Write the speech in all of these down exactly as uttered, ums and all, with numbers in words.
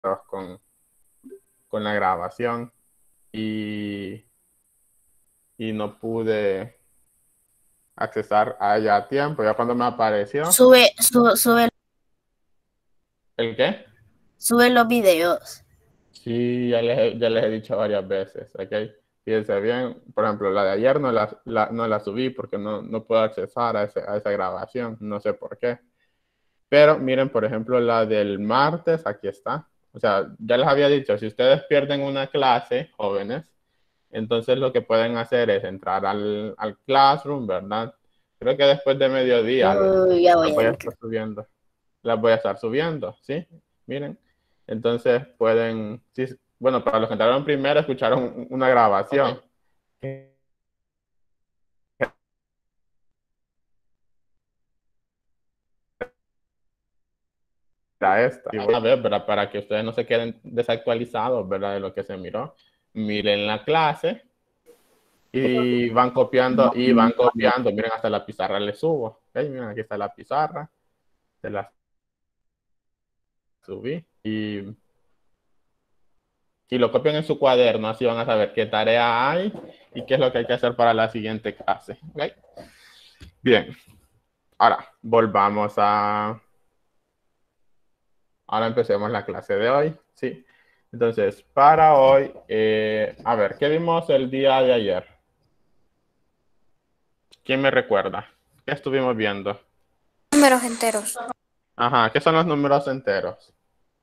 con, con la grabación y, y no pude accesar a ella a tiempo. Ya cuando me apareció. Sube, sube, sube, ¿El qué? sube los videos. Sí, ya les, he- ya les he dicho varias veces, ¿ok? Fíjense bien, por ejemplo, la de ayer no la, la- no la subí porque no, no puedo accesar a, ese- a esa grabación, no sé por qué. Pero miren, por ejemplo, la del martes, aquí está. O sea, ya les había dicho, si ustedes pierden una clase, jóvenes, entonces lo que pueden hacer es entrar al, al Classroom, ¿verdad? Creo que después de mediodía las Uh, ya voy a voy a entrar. estar subiendo. Las voy a estar subiendo, ¿sí? Miren. Entonces pueden, sí, bueno, para los que entraron primero, escucharon una grabación. Era esta. Y voy a ver, ¿verdad? Para que ustedes no se queden desactualizados, ¿verdad? De lo que se miró. Miren la clase y van copiando y van copiando. Miren, hasta la pizarra le subo. ¿Ok? Miren, aquí está la pizarra. Se la subí. Y y lo copian en su cuaderno, así van a saber qué tarea hay y qué es lo que hay que hacer para la siguiente clase. ¿Okay? Bien, ahora volvamos a... Ahora empecemos la clase de hoy, ¿sí? Entonces, para hoy, eh, a ver, ¿qué vimos el día de ayer? ¿Quién me recuerda? ¿Qué estuvimos viendo? Números enteros. Ajá, ¿qué son los números enteros?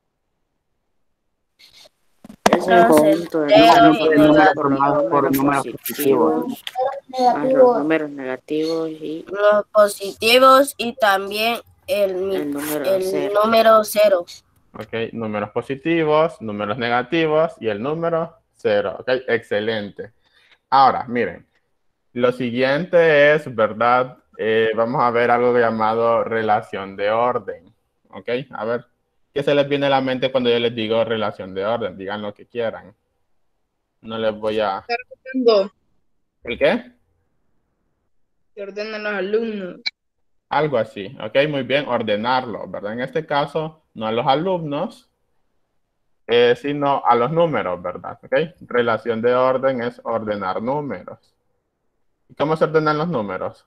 Es el Los conjunto de enteros números y formados por negativos. números positivos, más los números negativos y Los positivos y también el, mi- el número el cero. número cero. Ok, números positivos, números negativos y el número cero. Ok, excelente. Ahora, miren, lo siguiente es, ¿verdad? Eh, vamos a ver algo llamado relación de orden. ¿Ok? A ver, ¿qué se les viene a la mente cuando yo les digo relación de orden? Digan lo que quieran. No les voy a... ¿El qué? Que ordenan los alumnos. Algo así. ¿Ok? Muy bien, ordenarlo, ¿verdad? En este caso, no a los alumnos, eh, sino a los números, ¿verdad? ¿Ok? Relación de orden es ordenar números. ¿Y cómo se ordenan los números?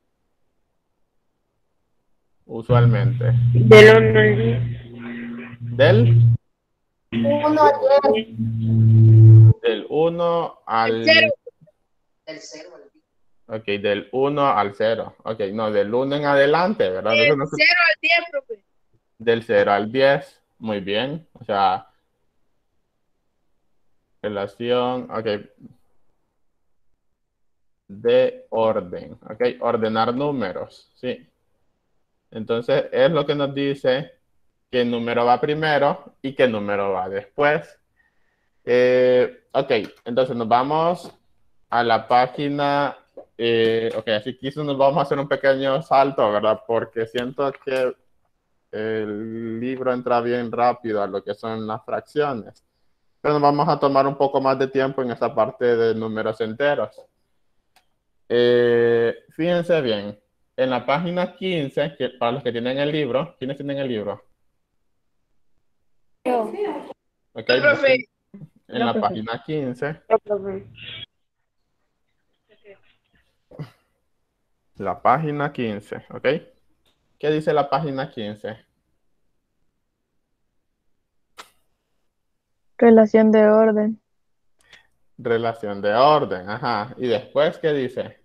Usualmente. Del uno al diez. Del, Uno a diez. del uno El cero. al... Ok, del uno al cero. Ok, no, del uno en adelante, ¿verdad? Eso Del no se- cero al diez, profe. Del cero al diez. Muy bien. O sea, relación, ok, de orden. Ok, ordenar números, sí. Entonces, es lo que nos dice qué número va primero y qué número va después. Eh, ok, entonces nos vamos a la página, eh, ok, así que nos vamos a hacer un pequeño salto, ¿verdad? Porque siento que el libro entra bien rápido a lo que son las fracciones. Pero nos vamos a tomar un poco más de tiempo en esta parte de números enteros. Eh, fíjense bien, en la página quince, que para los que tienen el libro, ¿quiénes tienen el libro? Yo. Ok, No, profe. busquen en la página quince, la página quince, ¿ok? ¿Qué dice la página quince? Relación de orden. Relación de orden, ajá. ¿Y después qué dice?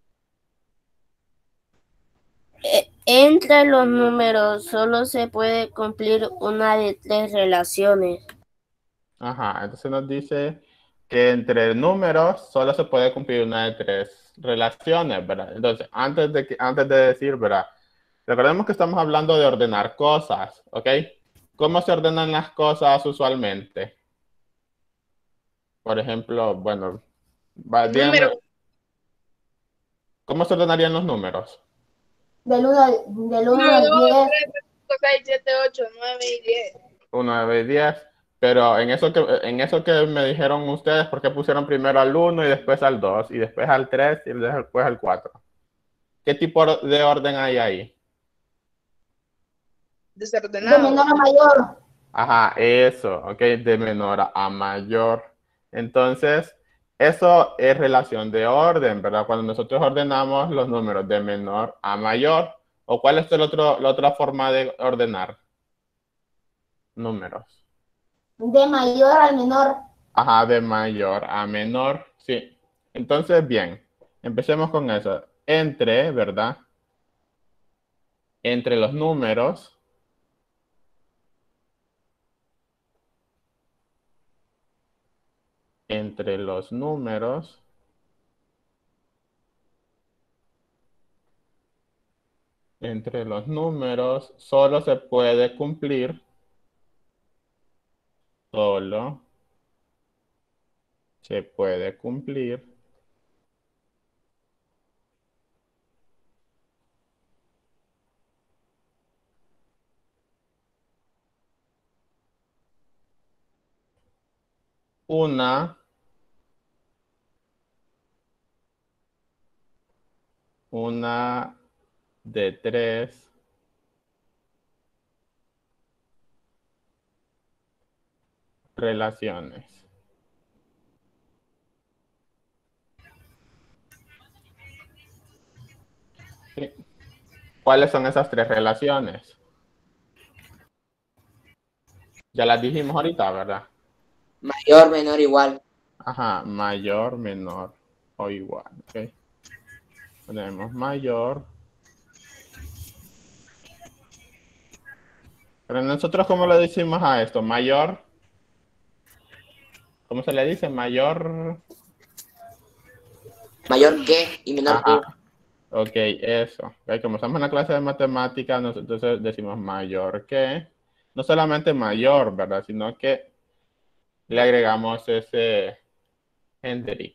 E- Entre los números solo se puede cumplir una de tres relaciones. Ajá, entonces nos dice que entre números solo se puede cumplir una de tres relaciones, ¿verdad? Entonces, antes de, que, antes de decir, ¿verdad? Recordemos que estamos hablando de ordenar cosas, ¿ok? ¿Cómo se ordenan las cosas usualmente? Por ejemplo, bueno, va, díganme, Número. ¿cómo se ordenarían los números? Del uno al, del uno, uno al dos, diez. tres, cuatro, cinco, seis, siete, ocho, nueve y diez. uno, nueve y diez. Pero en eso, que, en eso que me dijeron ustedes, ¿por qué pusieron primero al uno y después al dos y después al tres y después al cuatro? ¿Qué tipo de orden hay ahí? De Desordenado. menor a mayor. Ajá, eso, ok, de menor a mayor. Entonces, eso es relación de orden, ¿verdad? Cuando nosotros ordenamos los números de menor a mayor, ¿o cuál es el otro, la otra forma de ordenar números? De mayor al menor. Ajá, de mayor a menor, sí. Entonces, bien, empecemos con eso. Entre, ¿verdad? Entre los números, entre los números, entre los números, solo se puede cumplir, solo se puede cumplir una, una de tres relaciones. ¿Sí? ¿Cuáles son esas tres relaciones? Ya las dijimos ahorita, ¿verdad? Mayor, menor, igual. Ajá, mayor, menor o igual, ¿ok? Tenemos mayor. Pero nosotros, ¿cómo le decimos a esto? Mayor. ¿Cómo se le dice? Mayor. Mayor que y menor que. Ajá. Ok, eso. Okay, como estamos en la clase de matemáticas, nosotros decimos mayor que. No solamente mayor, ¿verdad? Sino que le agregamos ese Hendrik.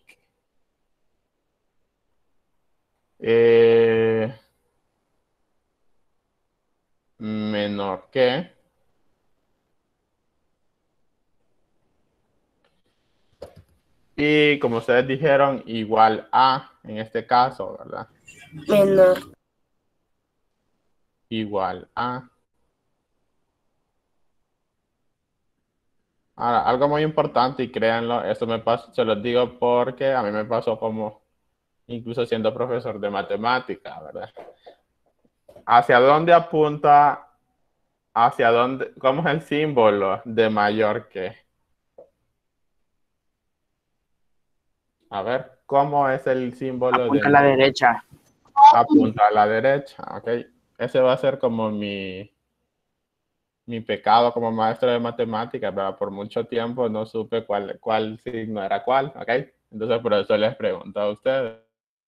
Eh, menor que. Y como ustedes dijeron, igual a, en este caso, ¿verdad? Menor. Igual a. Ahora, algo muy importante, y créanlo, esto me pasó, se los digo porque a mí me pasó como, incluso siendo profesor de matemática, ¿verdad? ¿Hacia dónde apunta, hacia dónde, cómo es el símbolo de mayor que? A ver, ¿cómo es el símbolo de Apunta a la mayor? derecha. Apunta a la derecha, ¿ok? Ese va a ser como mi, mi pecado como maestro de matemáticas, ¿verdad? Por mucho tiempo no supe cuál, cuál signo era cuál, ¿ok? Entonces por eso les pregunto a ustedes.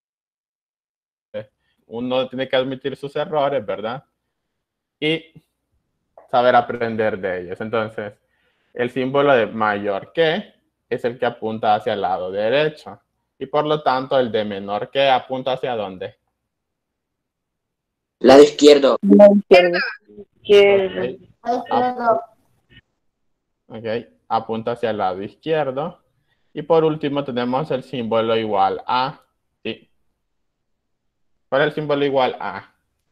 Uno tiene que admitir sus errores, ¿verdad? Y saber aprender de ellos. Entonces, el símbolo de mayor que es el que apunta hacia el lado derecho. Y por lo tanto, el de menor que apunta hacia dónde? Lado izquierdo. Izquierda. Okay. Izquierdo. Ok, apunta hacia el lado izquierdo. Y por último tenemos el símbolo igual a. ¿Sí? ¿Cuál es el símbolo igual a?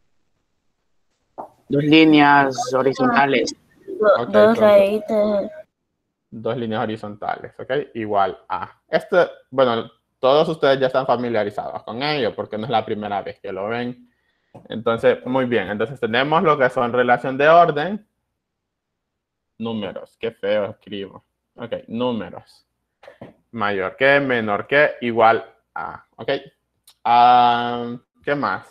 Dos líneas horizontales. Do- Ok, dos son dos, rayitas. dos líneas horizontales, ok, igual a. Este, bueno, todos ustedes ya están familiarizados con ello porque no es la primera vez que lo ven. Entonces, muy bien, entonces tenemos lo que son relación de orden. Números, qué feo escribo. Ok, números. Mayor que, menor que, igual a. Ok. Um, ¿qué más?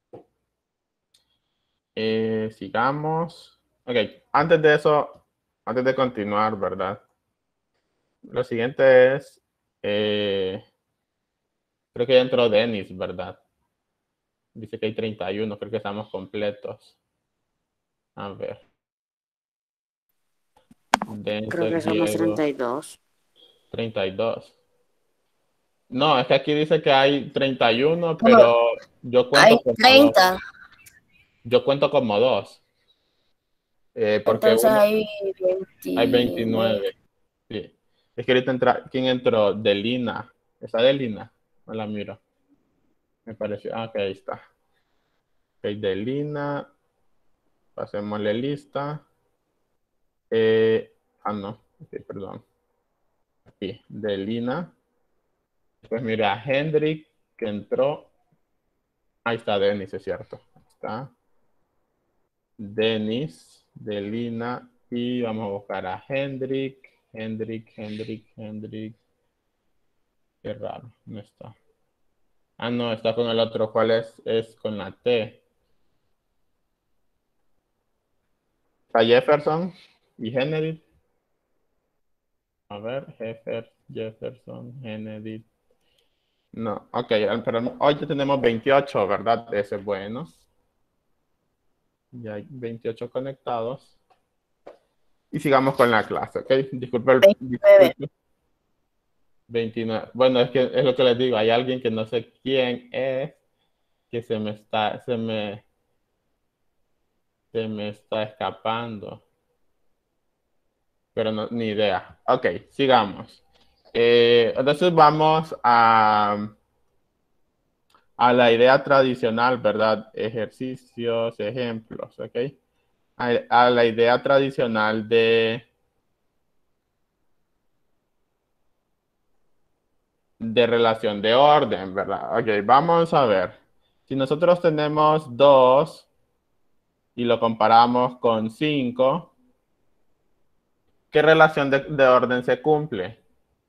Eh, sigamos. Ok, antes de eso, antes de continuar, ¿verdad? Lo siguiente es, eh, creo que ya entró Denis, ¿verdad? Dice que hay treinta y uno, creo que estamos completos. A ver. Creo que Denzel, somos Diego, treinta y dos. treinta y dos. No, es que aquí dice que hay treinta y uno, pero yo cuento Hay como dos. treinta. Yo cuento como dos. Eh, porque Entonces uno, hay hay veintinueve. veintinueve. Sí. Es que ahorita entra, ¿quién entró? Delina. ¿Está Delina? No la miro. Me pareció. Ah, ok, ahí está. Ok, Delina. Pasémosle lista. Eh, ah, no. Ok, perdón. Aquí, de Lina. Pues mira, Hendrik, que entró. Ahí está Denis, es cierto. Ahí está. Denis, de Lina. Y vamos a buscar a Hendrik. Hendrik, Hendrik, Hendrik. Qué raro, no está. Ah, no, está con el otro. ¿Cuál es? Es con la T. Está Jefferson y Kennedy. A ver, Jeffer, Jefferson, Kennedy. No, ok, pero hoy ya tenemos veintiocho, ¿verdad? Ese es bueno. Ya hay veintiocho conectados. Y sigamos con la clase, ¿ok? Disculpe. El, veintinueve. disculpe. veintinueve. Bueno, es que es lo que les digo. Hay alguien que no sé quién es, que se me está, se me, se me está escapando. Pero no, ni idea. Ok, sigamos. Eh, entonces vamos a, a la idea tradicional, ¿verdad? Ejercicios, ejemplos, ¿ok? A, a la idea tradicional de, de relación de orden, ¿verdad? Ok, vamos a ver. Si nosotros tenemos dos y lo comparamos con cinco, ¿qué relación de, de orden se cumple?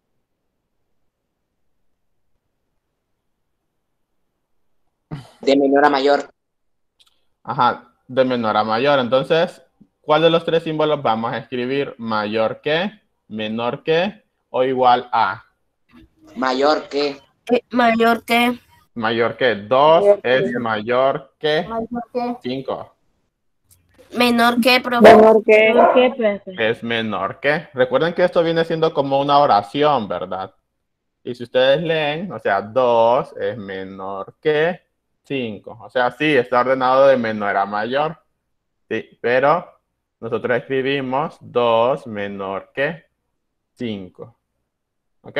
De menor a mayor. Ajá, de menor a mayor. Entonces, ¿cuál de los tres símbolos vamos a escribir? ¿Mayor que, menor que o igual a? Mayor que. Eh, Mayor que. Mayor que. dos es mayor que Mayor que. cinco. Menor que, profe. Menor que, ¿qué, profe? Es menor que. Recuerden que esto viene siendo como una oración, ¿verdad? Y si ustedes leen, o sea, dos es menor que cinco. O sea, sí, está ordenado de menor a mayor. Sí, pero nosotros escribimos dos menor que cinco. ¿Ok?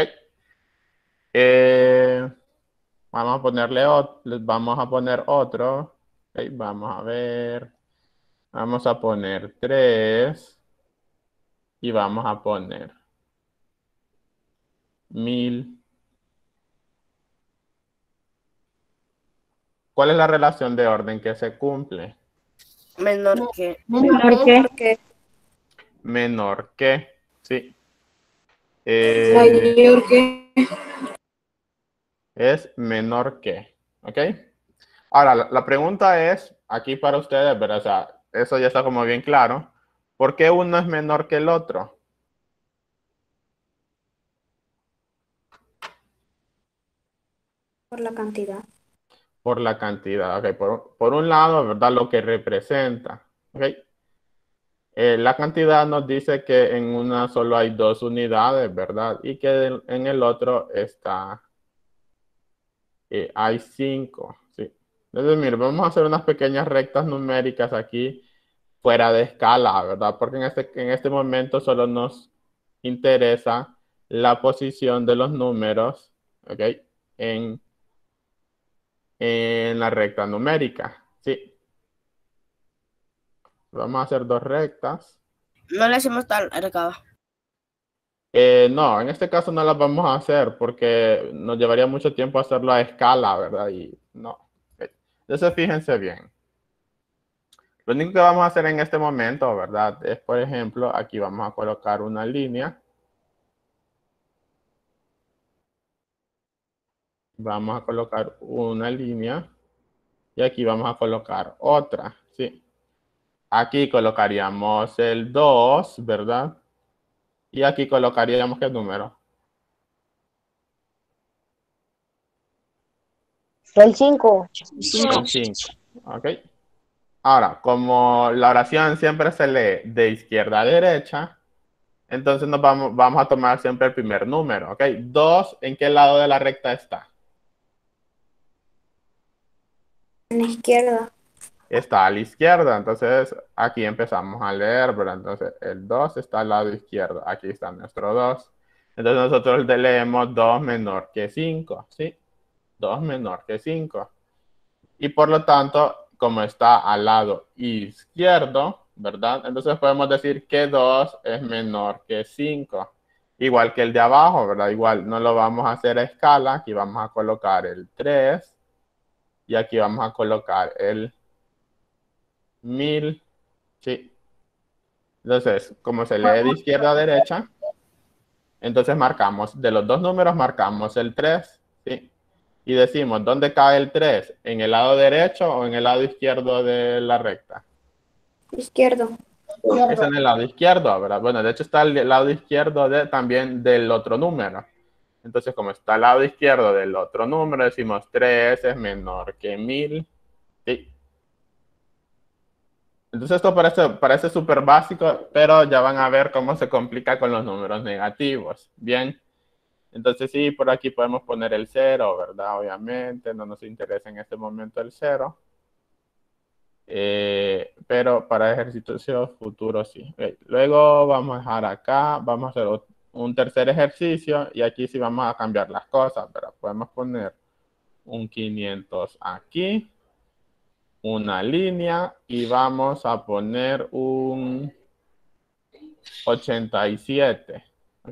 Eh, vamos a ponerle otro. Les vamos a poner otro. Ok, vamos a ver. Vamos a poner tres. Y vamos a poner mil. ¿Cuál es la relación de orden que se cumple? Menor que. Menor que. que. Menor que. Sí. Eh, Mayor que. es menor que. ¿Ok? Ahora, la, la pregunta es, aquí para ustedes, ¿verdad? O sea, eso ya está como bien claro. ¿Por qué uno es menor que el otro? Por la cantidad. Por la cantidad. Ok, por, por un lado, ¿verdad? Lo que representa. Ok. Eh, la cantidad nos dice que en una solo hay dos unidades, ¿verdad? Y que en el otro está, eh, hay cinco, ¿sí? Entonces, mire, vamos a hacer unas pequeñas rectas numéricas aquí fuera de escala, ¿verdad? Porque en este, en este momento solo nos interesa la posición de los números, ¿ok? En, en la recta numérica, ¿sí? Vamos a hacer dos rectas. No le hacemos tan larga. Eh, no, en este caso no las vamos a hacer porque nos llevaría mucho tiempo hacerlo a escala, ¿verdad? Y no. Ok. Entonces, fíjense bien. Lo único que vamos a hacer en este momento, ¿verdad? Es, por ejemplo, aquí vamos a colocar una línea. Vamos a colocar una línea. Y aquí vamos a colocar otra, ¿sí? Aquí colocaríamos el dos, ¿verdad? Y aquí colocaríamos ¿qué número? El cinco. El cinco, ¿ok? Ahora, como la oración siempre se lee de izquierda a derecha, entonces nos vamos, vamos a tomar siempre el primer número, ¿ok? dos, ¿en qué lado de la recta está? En la izquierda. Está a la izquierda, entonces aquí empezamos a leer, ¿verdad? Entonces el dos está al lado izquierdo, aquí está nuestro dos. Entonces nosotros leemos dos menor que cinco, ¿sí? dos menor que cinco. Y por lo tanto, como está al lado izquierdo, ¿verdad? Entonces podemos decir que dos es menor que cinco. Igual que el de abajo, ¿verdad? Igual no lo vamos a hacer a escala. Aquí vamos a colocar el tres. Y aquí vamos a colocar el mil. Sí. Entonces, como se lee de izquierda a derecha, entonces marcamos, de los dos números marcamos el tres, ¿sí? Y decimos, ¿dónde cae el tres? ¿En el lado derecho o en el lado izquierdo de la recta? Izquierdo. Es en el lado izquierdo, ¿verdad? Bueno, de hecho está el lado izquierdo de, también del otro número. Entonces, como está al lado izquierdo del otro número, decimos tres es menor que mil, ¿sí? Entonces esto parece parece súper básico, pero ya van a ver cómo se complica con los números negativos. Bien, entonces sí, por aquí podemos poner el cero, ¿verdad? Obviamente, no nos interesa en este momento el cero. Eh, pero para ejercicios futuros sí. Okay. Luego vamos a dejar acá, vamos a hacer un tercer ejercicio y aquí sí vamos a cambiar las cosas, ¿verdad? Podemos poner un quinientos aquí, una línea y vamos a poner un ochenta y siete, ¿ok?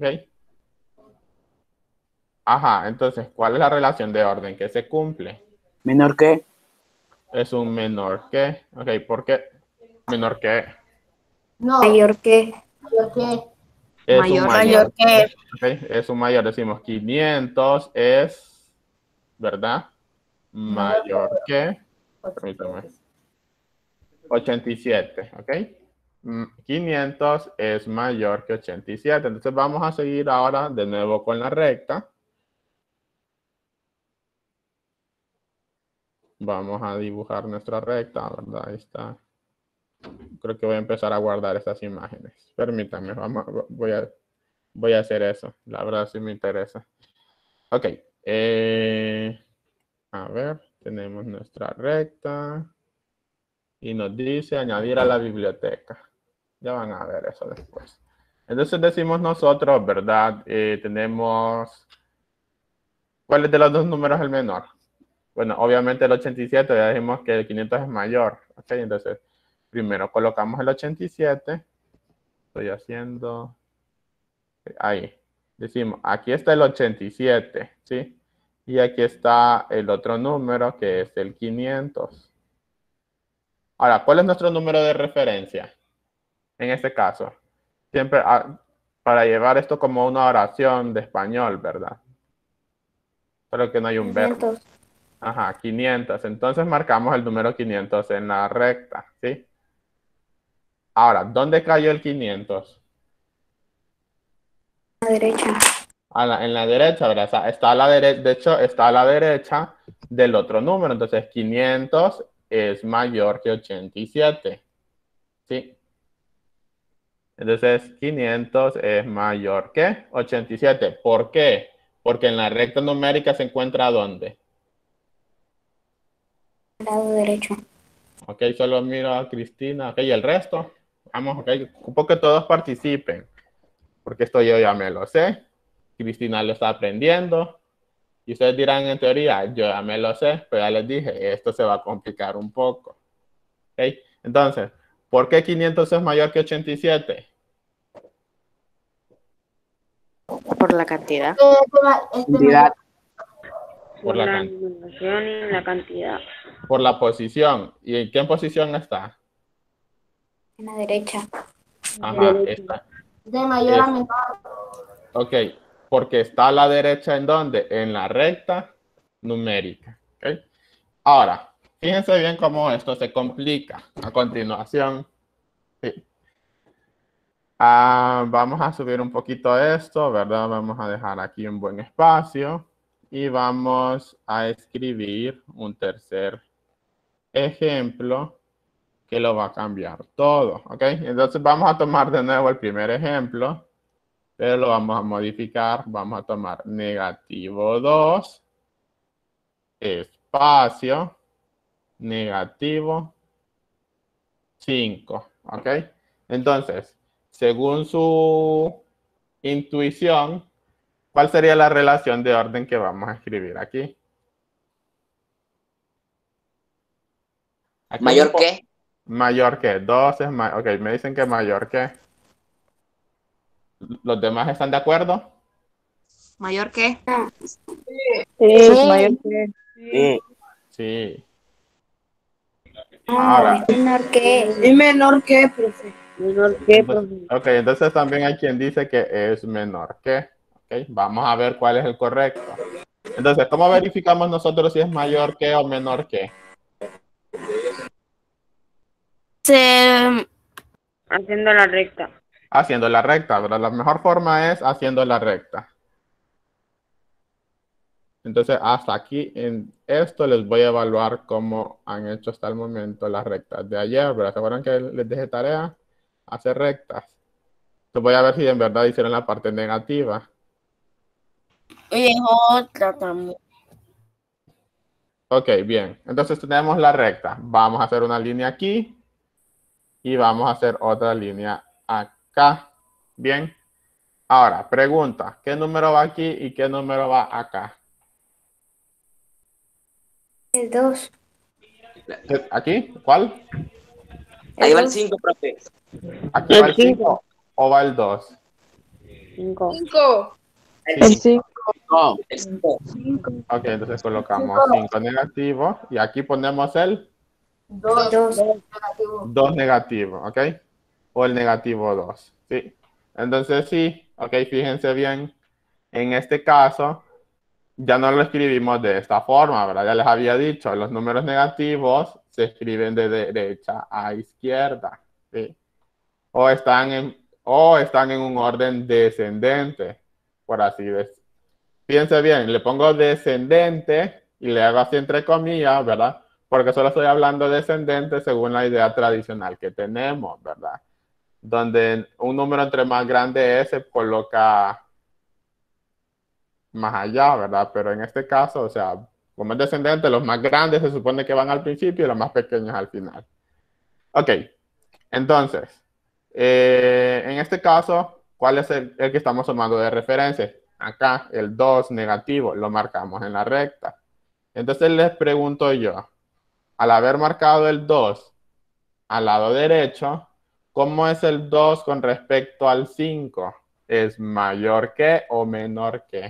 Ajá, entonces, ¿cuál es la relación de orden que se cumple? ¿Menor que? Es un menor que, ok, ¿por qué? Menor que. No, Mayor que. mayor que. Es Mayor, un mayor mayor. que. Ok, es un mayor, decimos quinientos es, ¿verdad? Mayor que, permítame, ochenta y siete, ¿ok? quinientos es mayor que ochenta y siete. Entonces vamos a seguir ahora de nuevo con la recta. Vamos a dibujar nuestra recta, ¿verdad? Ahí está. Creo que voy a empezar a guardar estas imágenes. Permítanme, vamos, voy, a, voy a hacer eso. La verdad sí me interesa. Ok. Eh, a ver, tenemos nuestra recta. Y nos dice añadir a la biblioteca. Ya van a ver eso después. Entonces decimos nosotros, ¿verdad? Eh, tenemos... ¿Cuál es de los dos números el menor? Bueno, obviamente el ochenta y siete, ya dijimos que el quinientos es mayor. Ok, entonces primero colocamos el ochenta y siete. Estoy haciendo... Ahí. Decimos, aquí está el ochenta y siete, ¿sí? Y aquí está el otro número que es el quinientos. Ahora, ¿cuál es nuestro número de referencia? En este caso, siempre para llevar esto como una oración de español, ¿verdad? Pero que no hay un verbo. Ajá, quinientos. Entonces marcamos el número quinientos en la recta, ¿sí? Ahora, ¿dónde cayó el quinientos? A la derecha. A la, en la derecha, ¿verdad? O sea, está a la derecha, de hecho, está a la derecha del otro número. Entonces, quinientos es mayor que ochenta y siete, ¿sí? Entonces, quinientos es mayor que ochenta y siete. ¿Por qué? Porque en la recta numérica se encuentra ¿dónde? Al lado derecho. Ok, solo miro a Cristina. Ok, ¿y el resto? Vamos, ok, ocupo que todos participen. Porque esto yo ya me lo sé. Cristina lo está aprendiendo. Y ustedes dirán en teoría, yo ya me lo sé, pero ya les dije, esto se va a complicar un poco. Ok, entonces, ¿por qué quinientos es mayor que ochenta y siete? por la cantidad. Cantidad. Por la, can numeración y la cantidad. por la posición. ¿Y en qué posición está? En la derecha. Ajá, está. De mayor Es, a menor. ok, porque está a la derecha ¿en dónde? En la recta numérica. Okay. Ahora, fíjense bien cómo esto se complica. A continuación, sí. Ah, vamos a subir un poquito esto, ¿verdad? Vamos a dejar aquí un buen espacio y vamos a escribir un tercer ejemplo que lo va a cambiar todo, ¿ok? Entonces vamos a tomar de nuevo el primer ejemplo, pero lo vamos a modificar. Vamos a tomar negativo dos, espacio, negativo cinco, ¿ok? Entonces, según su intuición, ¿cuál sería la relación de orden que vamos a escribir aquí? Aquí ¿Mayor que? Mayor que dos es mayor. Ok, me dicen que mayor que. ¿Los demás están de acuerdo? ¿Mayor que? Sí, mayor que. Sí. Sí. No, Ahora. es menor que. Es menor que, profe. Menor que, Entonces, profe. ok, entonces también hay quien dice que es menor que. Ok, vamos a ver cuál es el correcto. Entonces, ¿cómo verificamos nosotros si es mayor que o menor que? Se, Haciendo la recta. Haciendo la recta, ¿verdad? La mejor forma es haciendo la recta. Entonces, hasta aquí en esto les voy a evaluar cómo han hecho hasta el momento las rectas de ayer, ¿verdad? ¿Se acuerdan que les dejé tarea? Hacer rectas. Entonces voy a ver si en verdad hicieron la parte negativa. y es otra también. Ok, bien. Entonces tenemos la recta. Vamos a hacer una línea aquí. Y vamos a hacer otra línea acá. Bien. Ahora, pregunta. ¿Qué número va aquí y qué número va acá? El dos. ¿Aquí? ¿Cuál? Ahí va el dos. cinco, profe. ¿Aquí El va el cinco o va el dos? Cinco. Cinco. El El cinco. cinco. El cinco. Ok, entonces colocamos cinco negativo. Y aquí ponemos el Dos. dos negativo. ¿Ok? O el negativo dos. ¿Sí? Entonces sí. Ok, fíjense bien. En este caso, ya no lo escribimos de esta forma, ¿verdad? Ya les había dicho, los números negativos se escriben de derecha a izquierda, ¿sí? O están en, o están en un orden descendente, por así decirlo. Fíjense bien, le pongo descendente y le hago así entre comillas, ¿verdad? Porque solo estoy hablando descendente según la idea tradicional que tenemos, ¿verdad? Donde un número entre más grande es, se coloca más allá, ¿verdad? Pero en este caso, o sea, como es descendente, los más grandes se supone que van al principio y los más pequeños al final. Ok, entonces, eh, en este caso, ¿cuál es el, el que estamos tomando de referencia? Acá, el dos negativo, lo marcamos en la recta. Entonces les pregunto yo, al haber marcado el dos al lado derecho, ¿cómo es el dos con respecto al cinco? ¿Es mayor que o menor que?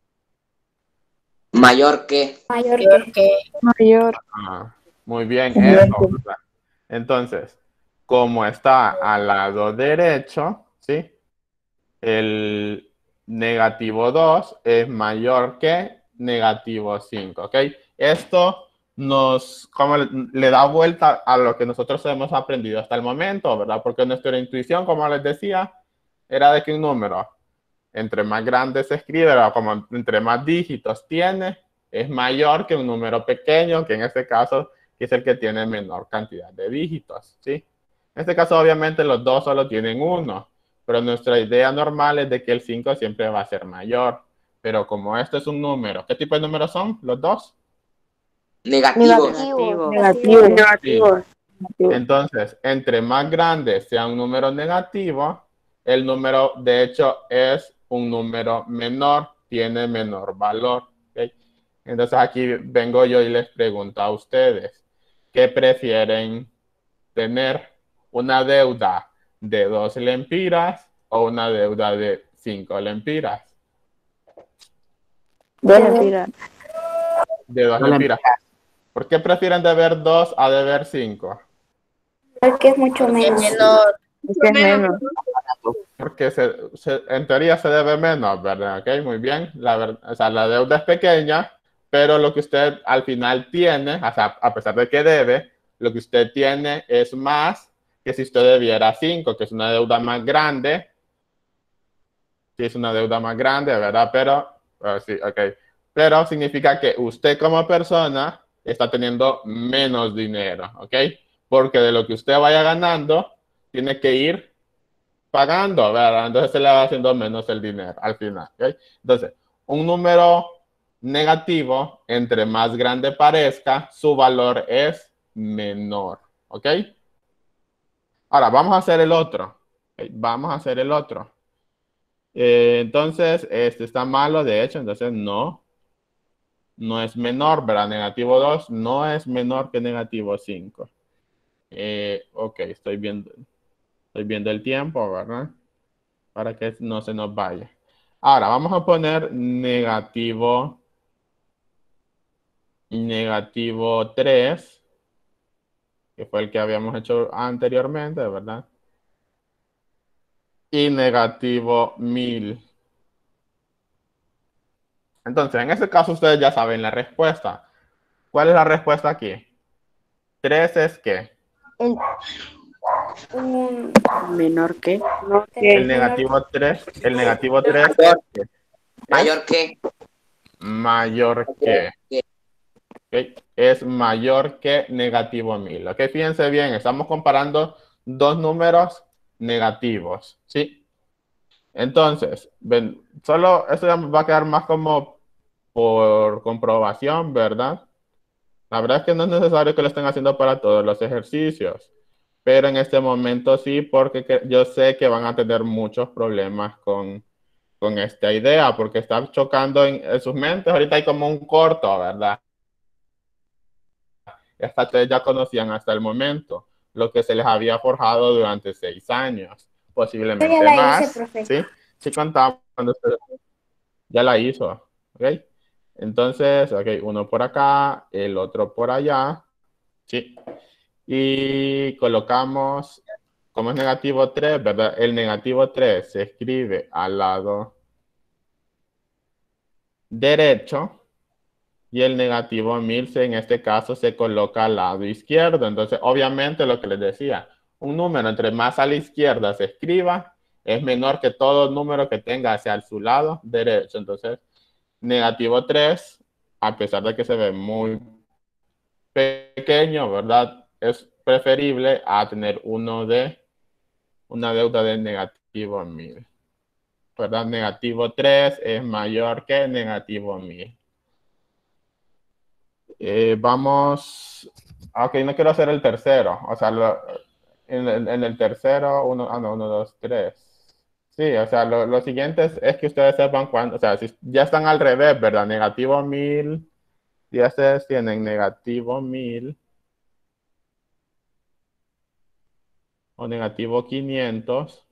Mayor que. Mayor Mayor que. que. Mayor. Ah, muy bien, eso, ¿verdad? Entonces, como está al lado derecho, ¿sí? El negativo dos es mayor que negativo cinco, ¿ok? Esto nos, como le, le da vuelta a lo que nosotros hemos aprendido hasta el momento, ¿verdad? Porque nuestra intuición, como les decía, era de que un número, entre más grande se escribe, ¿verdad? Como entre más dígitos tiene, es mayor que un número pequeño, que en este caso es el que tiene menor cantidad de dígitos, ¿sí? En este caso, obviamente, los dos solo tienen uno, pero nuestra idea normal es de que el cinco siempre va a ser mayor. Pero como esto es un número, ¿qué tipo de números son los dos? Negativos. Negativo. Negativo. Negativo. Entonces, entre más grande sea un número negativo, el número, de hecho, es un número menor, tiene menor valor. ¿Okay? Entonces, aquí vengo yo y les pregunto a ustedes, ¿qué prefieren tener? ¿Una deuda de dos lempiras o una deuda de cinco lempiras? Dos lempiras. De dos Dos lempiras. ¿Por qué prefieren deber dos a deber cinco? Porque es mucho menos. Menor. Es que es menos. Porque se, se, en teoría se debe menos, ¿verdad? Ok, muy bien. La, ver, o sea, la deuda es pequeña, pero lo que usted al final tiene, o sea, a pesar de que debe, lo que usted tiene es más que si usted debiera cinco, que es una deuda más grande. Sí, es una deuda más grande, ¿verdad? Pero, uh, sí, ok. Pero significa que usted como persona está teniendo menos dinero, ¿ok? Porque de lo que usted vaya ganando, tiene que ir pagando, ¿verdad? Entonces se le va haciendo menos el dinero al final, ¿ok? Entonces, un número negativo, entre más grande parezca, su valor es menor, ¿ok? Ahora, vamos a hacer el otro. ¿Okay? Vamos a hacer el otro. Eh, entonces, este está malo, de hecho, entonces no. No es menor, ¿verdad? Negativo dos no es menor que negativo cinco. Eh, ok, estoy viendo, estoy viendo el tiempo, ¿verdad? Para que no se nos vaya. Ahora, vamos a poner negativo, negativo tres, que fue el que habíamos hecho anteriormente, ¿verdad? Y negativo mil. Entonces, en ese caso, ustedes ya saben la respuesta. ¿Cuál es la respuesta aquí? tres es ¿qué? El, un, Menor que. El negativo tres, el negativo tres es Mayor, ¿qué? mayor que. Mayor que. ¿Okay? Es mayor que negativo mil. ¿Ok? Fíjense bien, estamos comparando dos números negativos, ¿sí? Entonces, ven, solo esto ya va a quedar más como por comprobación, ¿verdad? La verdad es que no es necesario que lo estén haciendo para todos los ejercicios, pero en este momento sí, porque que- yo sé que van a tener muchos problemas con, con esta idea, porque está chocando en, en sus mentes. Ahorita hay como un corto, ¿verdad? Esta ustedes ya conocían hasta el momento, lo que se les había forjado durante seis años, yo posiblemente ya la más, hice, profe. ¿sí? Sí contamos cuando usted ya la hizo, ¿ok? Entonces, ok, uno por acá, el otro por allá, ¿sí? Y colocamos, como es negativo tres, ¿verdad? El negativo tres se escribe al lado derecho, y el negativo mil en este caso se coloca al lado izquierdo. Entonces, obviamente lo que les decía, un número entre más a la izquierda se escriba, es menor que todo número que tenga hacia su lado derecho. Entonces, negativo tres, a pesar de que se ve muy pequeño, ¿verdad? Es preferible a tener uno de una deuda de negativo mil, ¿verdad? Negativo tres es mayor que negativo mil. Eh, vamos, ok, no quiero hacer el tercero, o sea, lo, en, en, en, el tercero, uno, ah, no, uno, dos, tres. Sí, o sea, lo, lo siguiente es, es, que ustedes sepan cuándo, o sea, si ya están al revés, ¿verdad? Negativo mil, ya ustedes tienen negativo mil o negativo quinientos.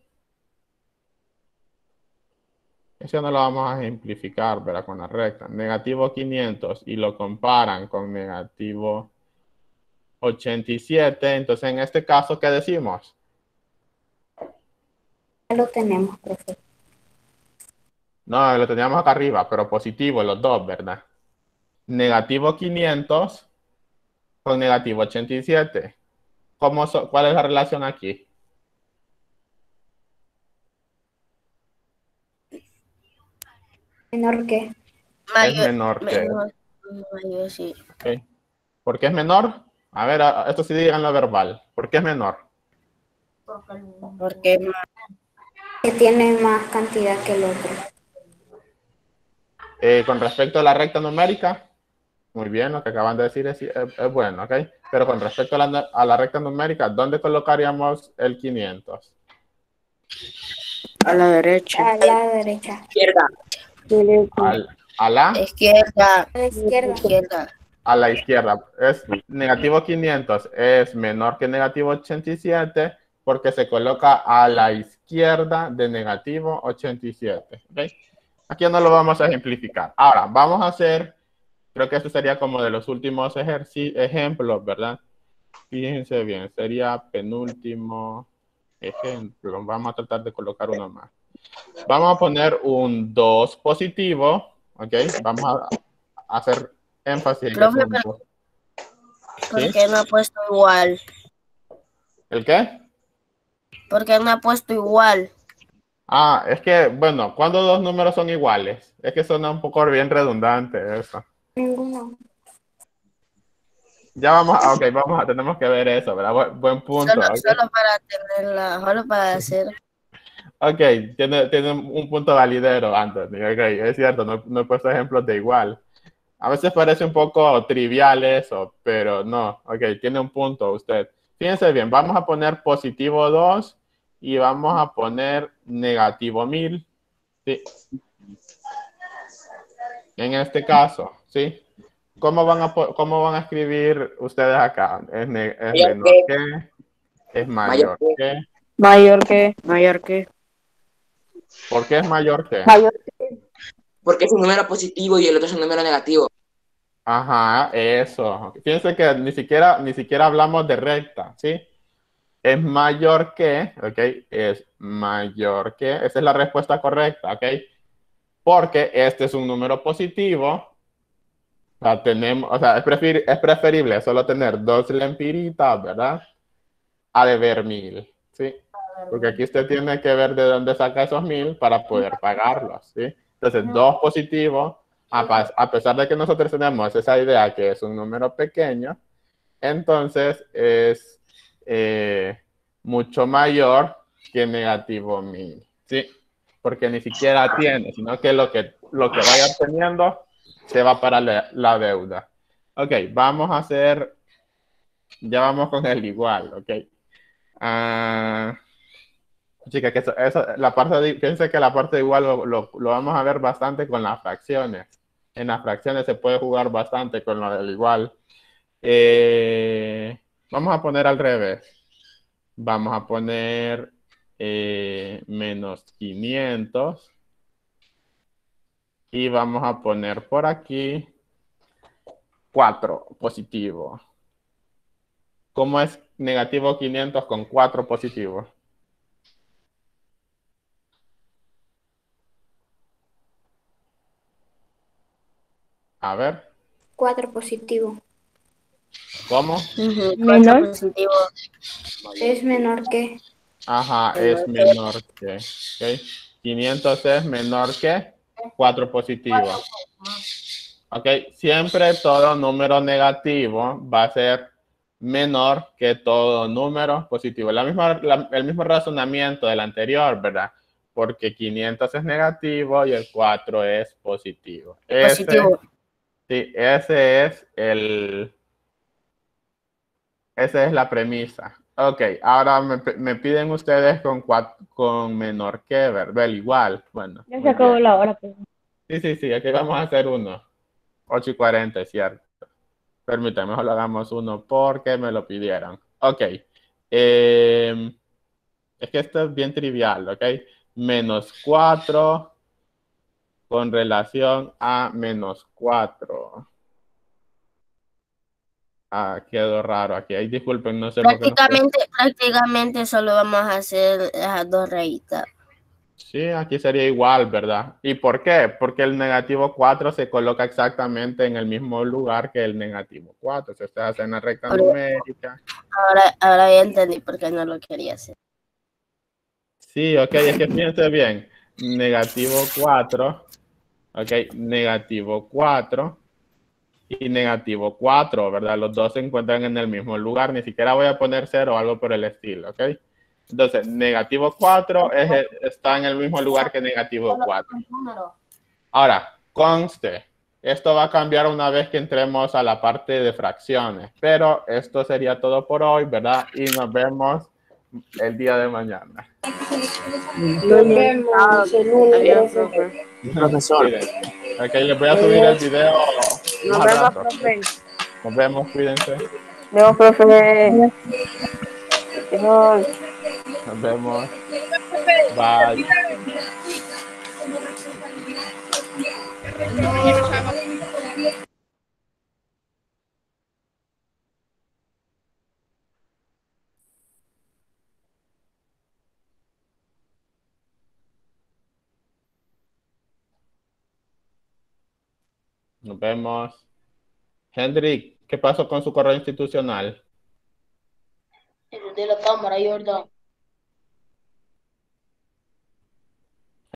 Eso no lo vamos a ejemplificar, ¿verdad? Con la recta. Negativo quinientos y lo comparan con negativo ochenta y siete. Entonces, en este caso, ¿qué decimos? Ya lo tenemos, profe. No, lo teníamos acá arriba, pero positivo los dos, ¿verdad? Negativo quinientos con negativo ochenta y siete. ¿Cómo so- ¿Cuál es la relación aquí? Menor que. Es Mayor, menor que. menor, mayor, sí. ¿Ok? ¿Por qué es menor? A ver, a- esto sí digan lo verbal. ¿Por qué es menor? Porque Que tiene más cantidad que el otro. Eh, con respecto a la recta numérica, muy bien, lo que acaban de decir es, es, es bueno, ¿ok? Pero con respecto a la, a la recta numérica, ¿dónde colocaríamos el quinientos? A la derecha. A la derecha. Izquierda. Al, a la... izquierda, A la izquierda. izquierda. A la izquierda. Es negativo quinientos es menor que negativo ochenta y siete porque se coloca a la izquierda de negativo ochenta y siete. ¿Okay? Aquí no lo vamos a ejemplificar. Ahora, vamos a hacer, creo que este sería como de los últimos ejemplos, ¿verdad? Fíjense bien, sería penúltimo ejemplo. Vamos a tratar de colocar uno más. Vamos a poner un dos positivo, ¿ok? Vamos a hacer énfasis en Profe, ese pero dos. ¿por ¿Sí? qué no ha puesto igual? ¿El qué? ¿Por qué no ha puesto igual? Ah, es que, bueno, cuando dos números son iguales, es que suena un poco bien redundante eso. Ninguno. Ya vamos, a, ok, vamos a, tenemos que ver eso, ¿verdad? Buen, buen punto. Solo, Okay. solo para tenerla, solo para hacer. Ok, tiene, tiene un punto validero, Anthony. Ok, es cierto, no, no he puesto ejemplos de igual. A veces parece un poco trivial eso, pero no. Ok, tiene un punto usted. Fíjense bien, vamos a poner positivo dos y vamos a poner negativo mil. ¿Sí? En este caso, ¿sí? ¿cómo van a, po- cómo van a escribir ustedes acá? ¿Es, ne- es Mayor menor que. que? ¿Es Mayor mayor que. que? Mayor que. Mayor que. ¿Por qué es mayor que? Mayor. Porque es un número positivo y el otro es un número negativo. Ajá, eso. Fíjense que ni siquiera, ni siquiera hablamos de recta, ¿sí? Es mayor que, ¿ok? Es mayor que, esa es la respuesta correcta, ¿ok? Porque este es un número positivo. O sea, tenemos, o sea, es, prefer- es preferible solo tener dos lempiritas, ¿verdad? A deber mil, ¿sí? Porque aquí usted tiene que ver de dónde saca esos mil para poder pagarlos, ¿sí? Entonces, dos positivos, a, pas- a pesar de que nosotros tenemos esa idea que es un número pequeño, entonces es eh, mucho mayor que negativo mil, ¿sí? Porque ni siquiera tiene, sino que lo que, lo que vaya obteniendo se va para la, la deuda. Ok, vamos a hacer, ya vamos con el igual, ok. Ah, chica, que eso, eso, la parte de, fíjense que la parte de igual lo, lo, lo vamos a ver bastante con las fracciones. En las fracciones se puede jugar bastante con lo del igual. Eh, vamos a poner al revés. Vamos a poner eh, menos quinientos. Y vamos a poner por aquí cuatro positivo. ¿Cómo es negativo quinientos con cuatro positivos? A ver. cuatro positivo. ¿Cómo? Ujú, cuatro Menor. positivo. Es menor que. Ajá, es Menor que. menor que. ¿Ok? quinientos es menor que cuatro positivo. Ok, siempre todo número negativo va a ser menor que todo número positivo. La misma, la- el mismo razonamiento del anterior, ¿verdad? Porque quinientos es negativo y el cuatro es positivo. Ese, Positivo. sí, ese es el, esa es la premisa. Ok, ahora me, me piden ustedes con, cuat- con menor que, ¿verdad? El igual. Bueno, Ya se muy acabó bien. la hora. Pues. Sí, sí, sí, aquí vamos a hacer uno. ocho y cuarenta, es cierto. Permítame, mejor lo hagamos uno porque me lo pidieron. Ok. Eh, es que esto es bien trivial, ¿ok? Menos cuatro con relación a menos cuatro. Ah, quedó raro aquí. Ay, disculpen, no sé por qué no estoy. Prácticamente, prácticamente solo vamos a hacer esas dos rayitas. Sí, aquí sería igual, ¿verdad? ¿Y por qué? Porque el negativo cuatro se coloca exactamente en el mismo lugar que el negativo cuatro. Si ustedes hacen la recta Ahora- numérica. Ahora, ahora ya entendí por qué no lo quería hacer. Sí, ok, es que fíjense bien. Negativo cuatro, ok, negativo cuatro y negativo cuatro, ¿verdad? Los dos se encuentran en el mismo lugar. Ni siquiera voy a poner cero o algo por el estilo, ¿ok? Entonces, negativo cuatro es, está en el mismo lugar que negativo cuatro. Ahora, conste, esto va a cambiar una vez que entremos a la parte de fracciones, pero esto sería todo por hoy, ¿verdad? Y nos vemos el día de mañana. Nos vemos el lunes, Adiós, profe. profe. Profesor. Cuídense. Ok, les voy a subir el video Nos más vemos, rato. profe. Nos vemos, cuídense. Nos vemos, profe. Adiós. Nos vemos. Bye. Nos vemos. Hendrik, ¿qué pasó con su correo institucional? De la cámara, Jordan.